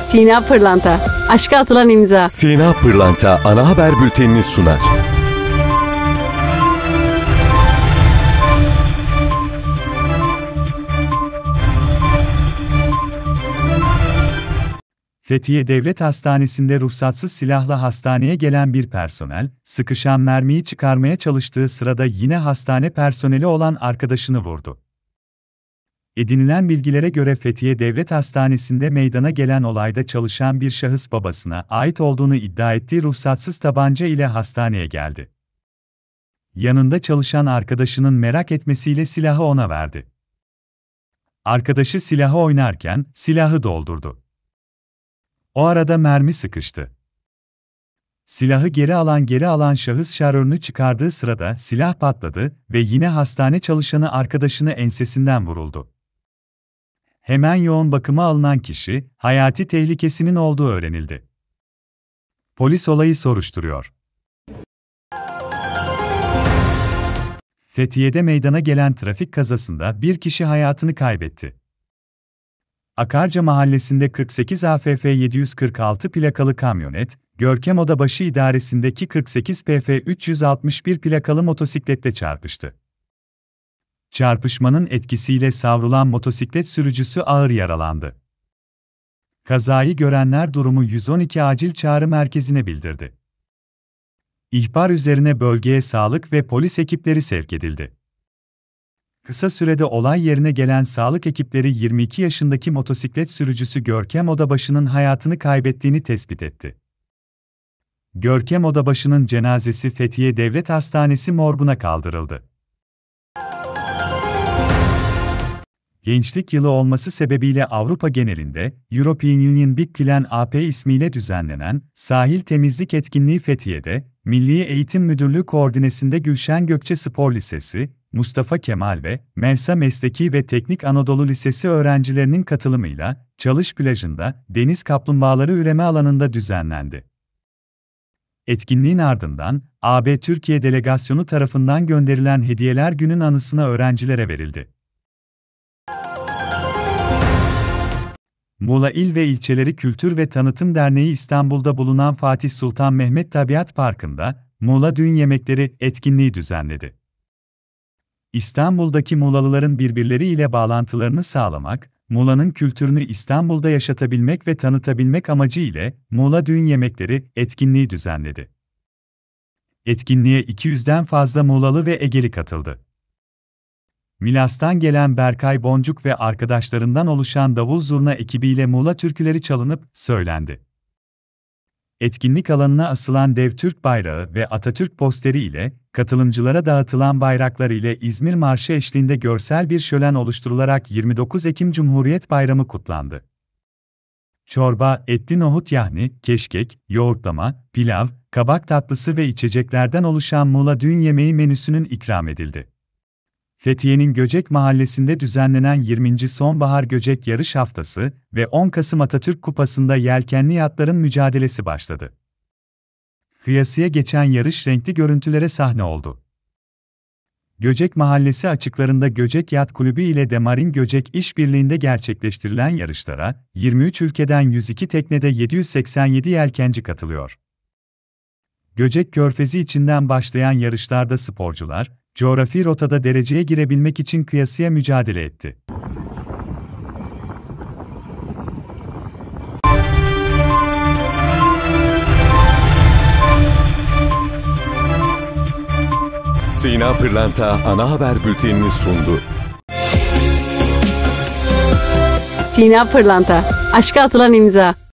Sina Pırlanta, aşka atılan imza. Sina Pırlanta ana haber bültenini sunar. Fethiye Devlet Hastanesi'nde ruhsatsız silahla hastaneye gelen bir personel, sıkışan mermiyi çıkarmaya çalıştığı sırada yine hastane personeli olan arkadaşını vurdu. Edinilen bilgilere göre Fethiye Devlet Hastanesi'nde meydana gelen olayda çalışan bir şahıs babasına ait olduğunu iddia ettiği ruhsatsız tabanca ile hastaneye geldi. Yanında çalışan arkadaşının merak etmesiyle silahı ona verdi. Arkadaşı silahı oynarken silahı doldurdu. O arada mermi sıkıştı. Silahı geri alan şahıs şarjörünü çıkardığı sırada silah patladı ve yine hastane çalışanı arkadaşını ensesinden vuruldu. Hemen yoğun bakıma alınan kişi, hayati tehlikesinin olduğu öğrenildi. Polis olayı soruşturuyor. Fethiye'de meydana gelen trafik kazasında bir kişi hayatını kaybetti. Akarca Mahallesi'nde 48 AFF 746 plakalı kamyonet, Görkem Odabaşı İdaresi'ndeki 48 PF 361 plakalı motosikletle çarpıştı. Çarpışmanın etkisiyle savrulan motosiklet sürücüsü ağır yaralandı. Kazayı görenler durumu 112 acil çağrı merkezine bildirdi. İhbar üzerine bölgeye sağlık ve polis ekipleri sevk edildi. Kısa sürede olay yerine gelen sağlık ekipleri 22 yaşındaki motosiklet sürücüsü Görkem Odabaşı'nın hayatını kaybettiğini tespit etti. Görkem Odabaşı'nın cenazesi Fethiye Devlet Hastanesi morguna kaldırıldı. Gençlik Yılı olması sebebiyle Avrupa genelinde European Union Big Clean AP ismiyle düzenlenen sahil temizlik etkinliği Fethiye'de, Milli Eğitim Müdürlüğü koordinesinde Gülşen Gökçe Spor Lisesi, Mustafa Kemal ve Melsa Mesleki ve Teknik Anadolu Lisesi öğrencilerinin katılımıyla Çalış Plajı'nda deniz kaplumbağaları üreme alanında düzenlendi. Etkinliğin ardından AB Türkiye Delegasyonu tarafından gönderilen hediyeler günün anısına öğrencilere verildi. Muğla İl ve İlçeleri Kültür ve Tanıtım Derneği İstanbul'da bulunan Fatih Sultan Mehmet Tabiat Parkı'nda Muğla Düğün Yemekleri etkinliği düzenledi. İstanbul'daki Muğlalıların birbirleriyle bağlantılarını sağlamak, Muğla'nın kültürünü İstanbul'da yaşatabilmek ve tanıtabilmek amacı ile Muğla Düğün Yemekleri etkinliği düzenledi. Etkinliğe 200'den fazla Muğlalı ve Egeli katıldı. Milas'tan gelen Berkay Boncuk ve arkadaşlarından oluşan davul zurna ekibiyle Muğla türküleri çalınıp söylendi. Etkinlik alanına asılan dev Türk bayrağı ve Atatürk posteri ile katılımcılara dağıtılan bayraklar ile İzmir Marşı eşliğinde görsel bir şölen oluşturularak 29 Ekim Cumhuriyet Bayramı kutlandı. Çorba, etli nohut yahni, keşkek, yoğurtlama, pilav, kabak tatlısı ve içeceklerden oluşan Muğla düğün yemeği menüsünün ikram edildi. Fethiye'nin Göcek Mahallesi'nde düzenlenen 20. Sonbahar Göcek Yarış Haftası ve 10 Kasım Atatürk Kupası'nda yelkenli yatların mücadelesi başladı. Kıyasıya geçen yarış renkli görüntülere sahne oldu. Göcek Mahallesi açıklarında Göcek Yat Kulübü ile Demarin Göcek İşbirliği'nde gerçekleştirilen yarışlara 23 ülkeden 102 teknede 787 yelkenci katılıyor. Göcek Körfezi içinden başlayan yarışlarda sporcular, coğrafi rotada dereceye girebilmek için kıyasıya mücadele etti. Sina Pırlanta ana haber bültenini sundu. Sina Pırlanta, aşka atılan imza.